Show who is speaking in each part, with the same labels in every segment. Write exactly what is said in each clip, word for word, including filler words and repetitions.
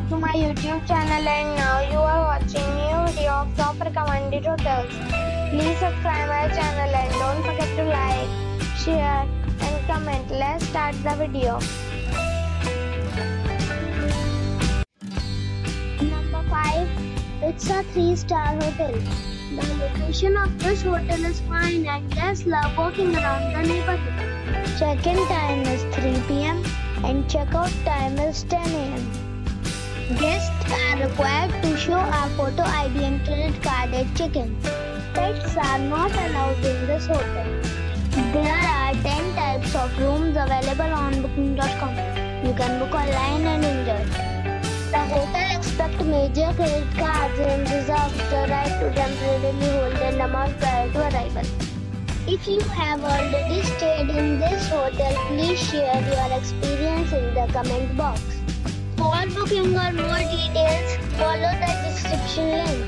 Speaker 1: back to my YouTube channel, and now you are watching new video of top recommended hotels. Please subscribe my channel and don't forget to like, share and comment. Let's start the video. Number five. It's a three star hotel. The location of this hotel is fine and guests love walking around the neighborhood. Check-in time is three p m and check-out time is ten a m Guests are required to show a photo I D and credit card at check-in. Pets are not allowed in this hotel. There are ten types of rooms available on booking dot com. You can book online and enjoy. The hotel accepts major credit cards and reserves the right to temporarily hold an amount prior to arrival. If you have already stayed in this hotel, please share your experience in the comment box. For booking or more details, follow the description link.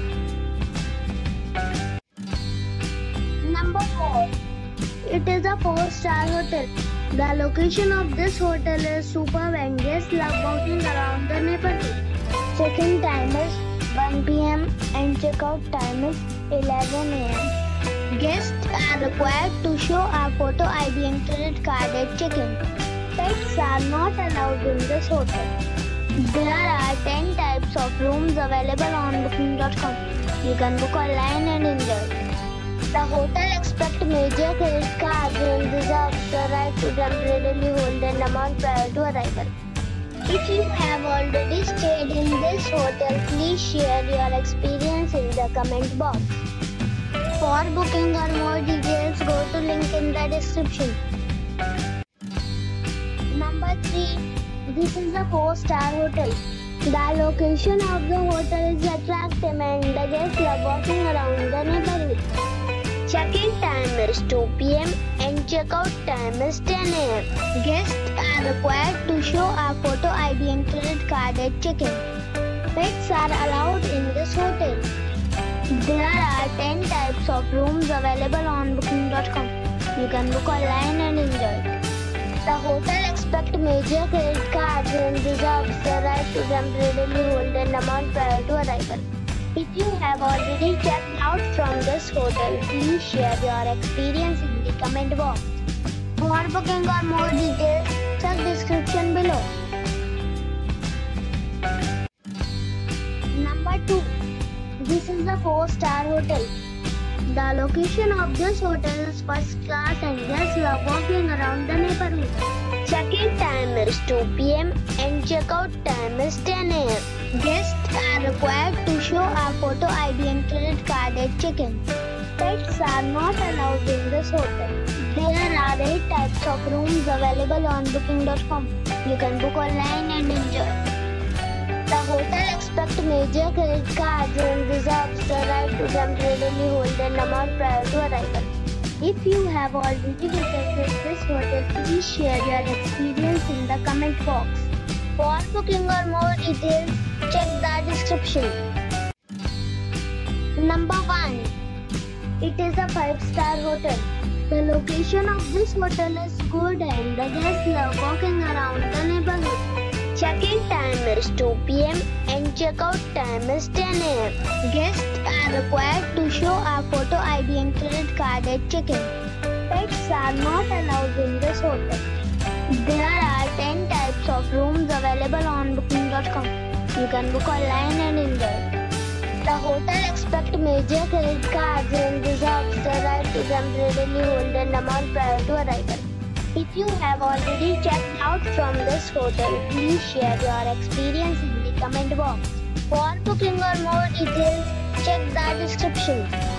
Speaker 1: Number four. It is a four star hotel. The location of this hotel is superb and guests love walking around the neighborhood. Check-in time is one p m and check-out time is eleven a m Guests are required to show a photo I D and credit card at check-in. Pets are not allowed in this hotel. There are ten types of rooms available on booking dot com. You can book online and enjoy. The hotel accepts major credit cards and reserves the right to temporarily hold an amount prior to arrival. If you have already stayed in this hotel, please share your experience in the comment box. For booking or more details, go to link in the description. Number three. This is a four star hotel. The location of the hotel is attractive and the guests love walking around the neighborhood. Check-in time is two p m and check-out time is ten a m Guests are required to show a photo I D and credit card at check-in. Pets are allowed in this hotel. There are ten types of rooms available on booking dot com. You can book online and enjoy. The hotel accepts major credit cards and reserves the right to temporarily hold an amount prior to arrival. If you have already checked out from this hotel, please share your experience in the comment box. For booking or more details, check description below. Number two. This is a four star hotel. The location of this hotel is first class and guests love walking around the neighborhood. Check-in time is two p m and check-out time is ten a m Guests are required to show a photo I D and credit card at check-in. Pets are not allowed in this hotel. There are eight types of rooms available on booking dot com. You can book online and enjoy. The hotel accepts major credit cards and reserves the right to temporarily hold an amount prior to arrival. If you have already visited this hotel, please share your experience in the comment box. For booking or more details, check the description. Number one. It is a five star hotel. The location of this hotel is good and the guests love walking around the neighborhood. Check-in time is two p m and check-out time is ten a m Guests are required to show a photo I D and credit card at check-in. Pets are not allowed in this hotel. There are ten types of rooms available on booking dot com. You can book online and enjoy. The hotel accepts major credit cards and reserves the right to temporarily hold an amount prior to arrival. If you have already checked out from this hotel, please share your experience in the comment box. For booking or more details, check the description.